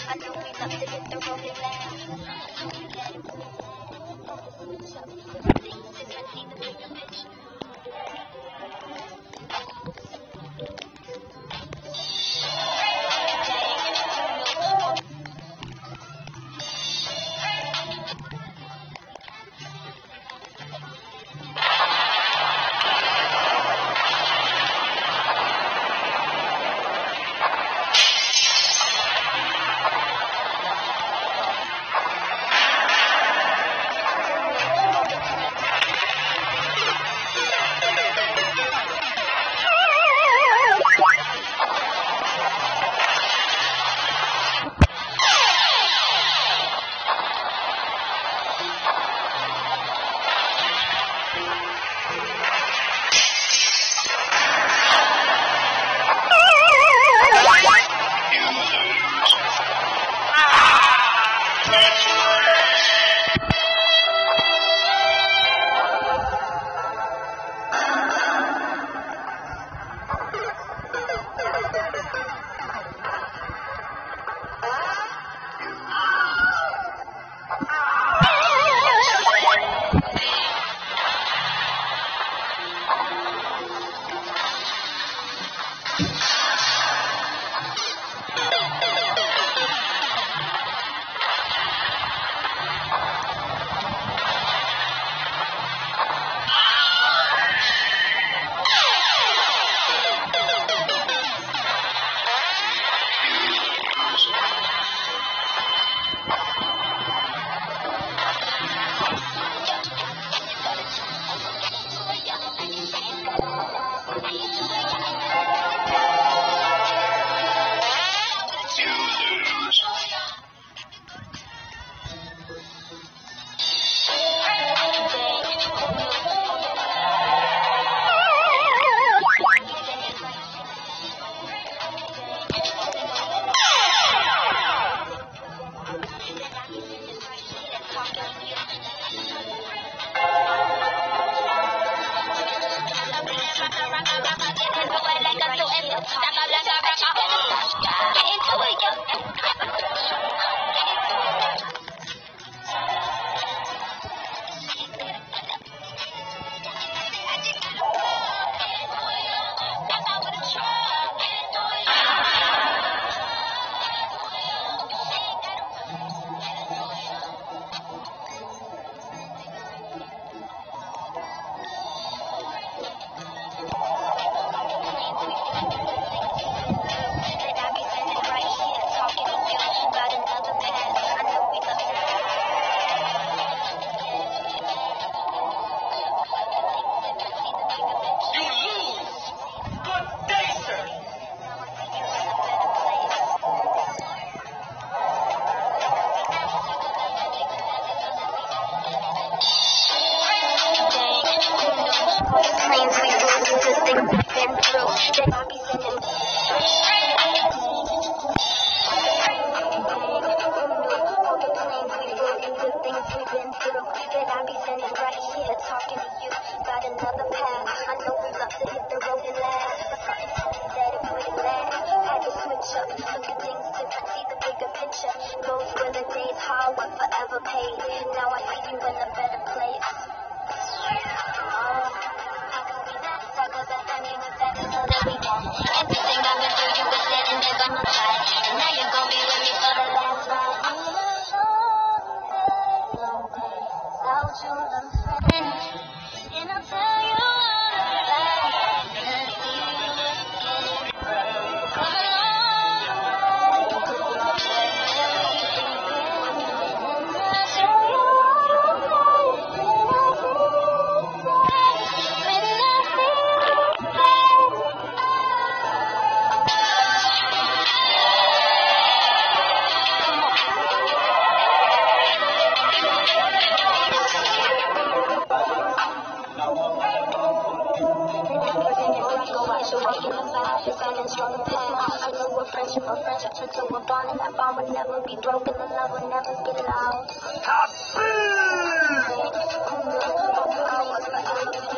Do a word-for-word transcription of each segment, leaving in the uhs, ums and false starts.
Taboo!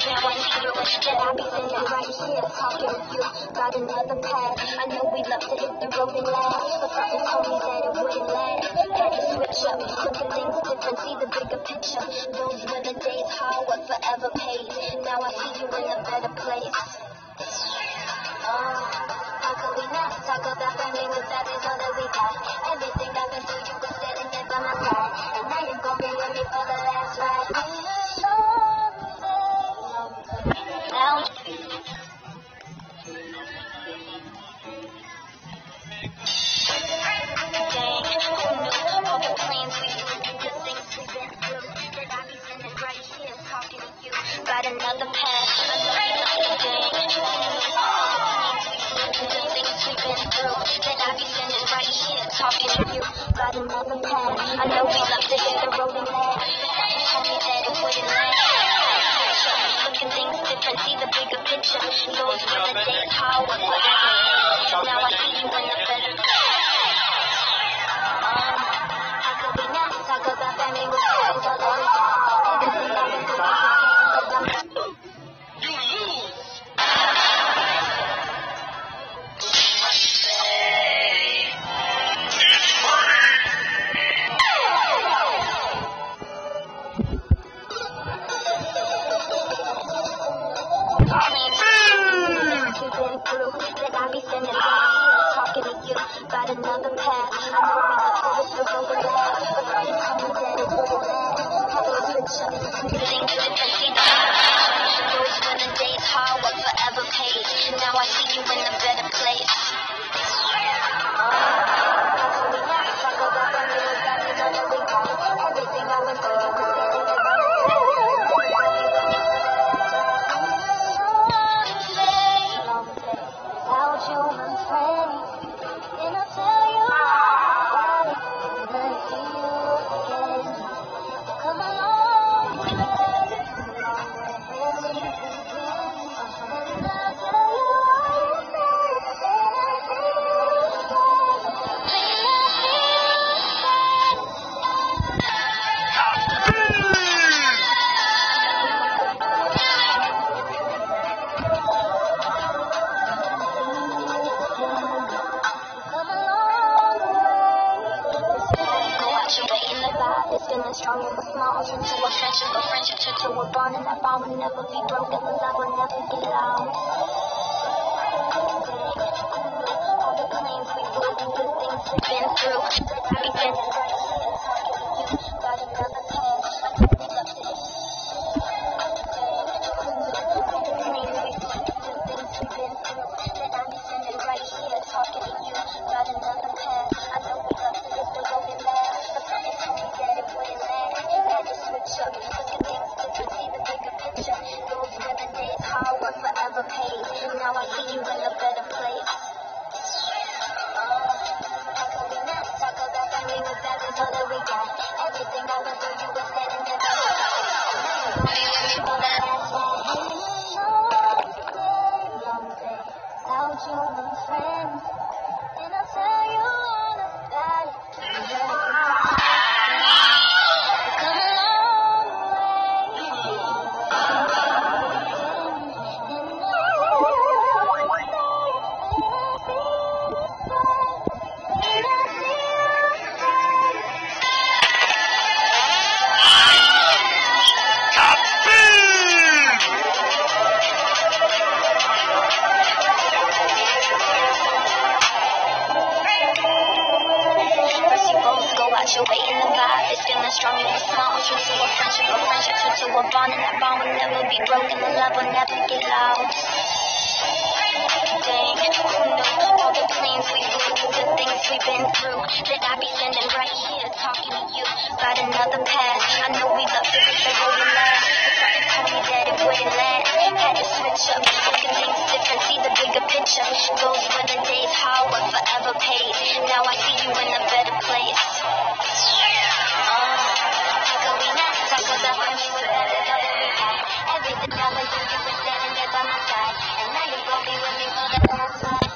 Now I see you that I be sitting right here talking to you about another path. I know we love to hit the road and laugh, but something told me that it wouldn't last. Had to switch up, look at things different, see the bigger picture. Those were the days how I forever paid. Now I see you in a better place. Uh, how could we not talk about family when that is all that we got? Everything I went through, you were sitting there by my side, and now you're gonna be with me for the last ride. Now, got another path. I know we love the day. The things we've been through, that I be standing right here talking to you. Got another path. I know we love to hit the road and laugh, but something told me that it wouldn't last. Look at things different, see the bigger picture. Those were the days how I forever. Now I see you in a better place. Um, how could we not talk about family with friends all that we got? Everything I went through, you lose. That I be sending right here talking to you about another path. I know we love to hit the road and laugh, but something told me that it wouldn't last. Had to switch up, things different, see the those were the days how I forever paid. Now I see you in a better place. Everything I went through, you were standing there by my side. Without you, my friend, and I'll tell you why. When I see you again, come along with me. And I'll tell you feeling strong and small, turn to a friendship, a friendship turn to a bond, and that bond will never be broken, the love will never get out. All the claims we flew, the good things we've been through, I be standing right here talking to you about another path. I know we love to hit all the claims we flew, the good things we've been through, that I be standing right here talking to you about another path. I know we love to hit the road and laugh, but something told me that it wouldn't last. Had to switch up, look at things different, see the bigger picture. Those were the days how I forever paid. Now I see you in a better place. How could we not talk about family with that is all that we got? Everything I went through, you were standing there by my side. Now you're gonna be with me for the last ride. Long day, long day, without you, my friend, and I'll tell you all about it. You're waiting the vibe, it's feeling strong and it's small. True to a friendship, a friendship true to a bond, and that bond will never be broken, the love will never get lost. Dang, who knew all the planes we flew, the good things we've been through, that I be standing right here talking to you about another path. I know we love to hit the road and laugh, but something told me that it wouldn't last. Had to switch up, look at things different, see the bigger picture. Those were the days how I forever paid. Now I see you in a better place. Everything I went through, you were standing there by my side, and now you're gonna be with me for the last ride.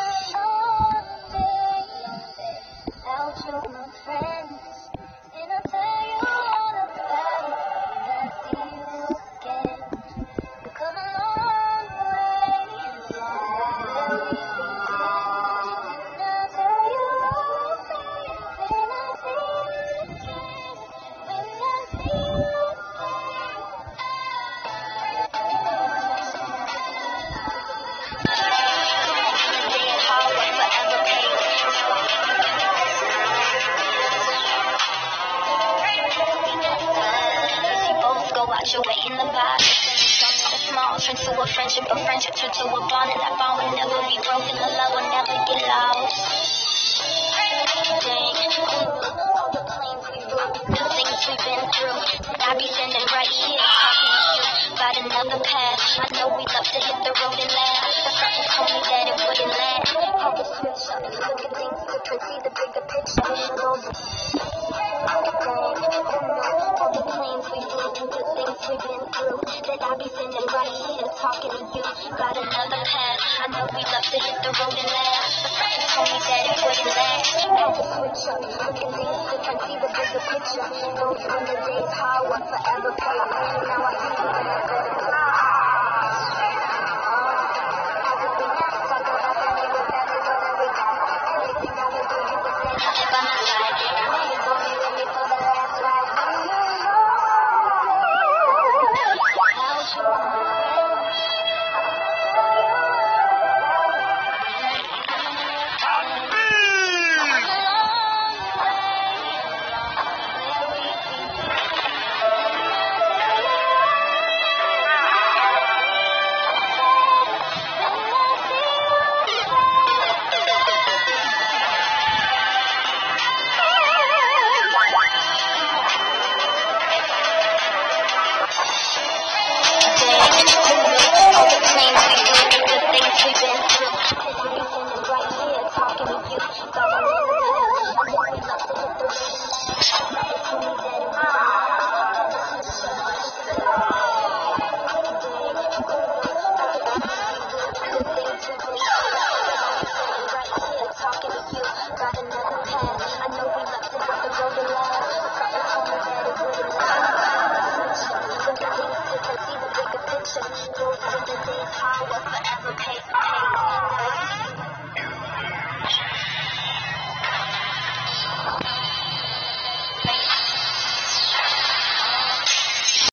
Without you, my friends, and I'll tell you all about it when I see you again. turned to a friendship, a friendship turned to a bond, and that bond will never be broken, the love will never get lost. Dang, all the planes we flew, the things we've been through, and I be standing right here talking to you about another path. I know we love to hit the road and laugh, but something told me that it wouldn't last. Had to switch up, look at things different, see the bigger picture. All the all the planes we flew, the things we've been through, that I be standing right here talking to you about another path. I know we love to hit the road and laugh, but something told me that it wouldn't last. Had to switch up, look at things different, see the bigger picture. Those were the days how I forever pay. Now I see you in a better place. If I'm not